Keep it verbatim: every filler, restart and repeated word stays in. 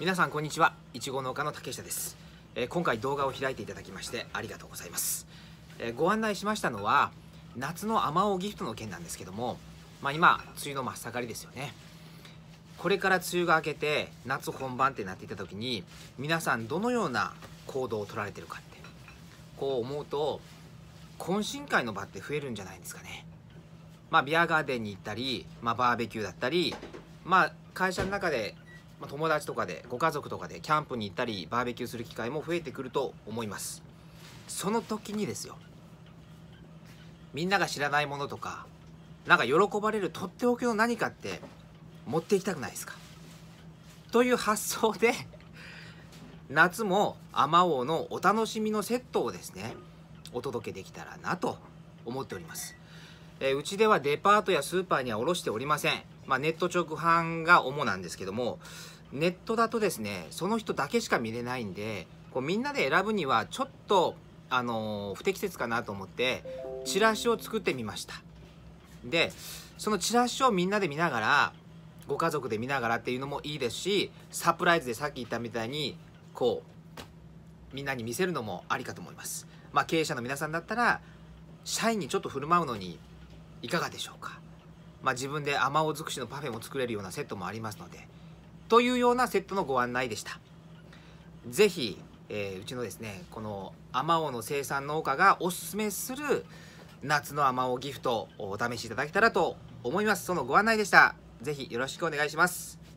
皆さんこんにちは。いちご農家の竹下です。えー、今回動画を開いていただきましてありがとうございます。えー、ご案内しましたのは夏のあまおうギフトの件なんですけども、まあ、今梅雨の真っ盛りですよね。これから梅雨が明けて夏本番ってなっていた時に皆さんどのような行動を取られてるかってこう思うと懇親会の場って増えるんじゃないですかね。まあビアガーデンに行ったり、まあ、バーベキューだったり、まあ会社の中で友達とかでご家族とかでキャンプに行ったりバーベキューする機会も増えてくると思います。その時にですよ、みんなが知らないものとかなんか喜ばれるとっておきの何かって持っていきたくないですかという発想で夏もあまおうのお楽しみのセットをですねお届けできたらなと思っております。えー、うちではデパートやスーパーには卸しておりません。まあ、ネット直販が主なんですけども、ネットだとですねその人だけしか見れないんでこうみんなで選ぶにはちょっと、あのー、不適切かなと思ってチラシを作ってみました。でそのチラシをみんなで見ながらご家族で見ながらっていうのもいいですし、サプライズでさっき言ったみたいにこうみんなに見せるのもありかと思います。まあ、経営者の皆さんだったら社員にちょっと振る舞うのにいかがでしょうか。まあ、自分であまおう尽くしのパフェも作れるようなセットもありますので、というようなセットのご案内でした。ぜひ、えー、うちのですねこのあまおうの生産農家がおすすめする夏のあまおうギフトをお試しいただけたらと思います。そのご案内でした。ぜひよろしくお願いします。